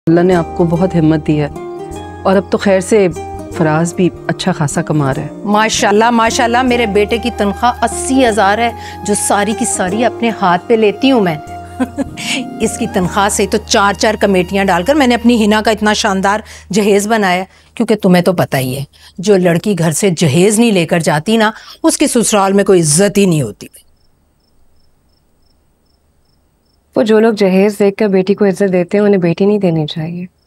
अल्लाह ने आपको बहुत हिम्मत दी है और अब तो खैर से फराज भी अच्छा खासा कमा रहा है। माशाल्लाह माशाल्लाह, मेरे बेटे की तनख्वाह 80,000 है, जो सारी की सारी अपने हाथ पे लेती हूँ मैं। इसकी तनख्वाह से तो 4-4 कमेटियां डालकर मैंने अपनी हिना का इतना शानदार जहेज बनाया। क्योंकि तुम्हें तो पता ही है, जो लड़की घर से जहेज नहीं लेकर जाती ना, उसकी ससुराल में कोई इज्जत ही नहीं होती। वो जो लोग जहेज देख कर बेटी को इज्जत देते हैं, उन्हें बेटी नहीं देनी चाहिए।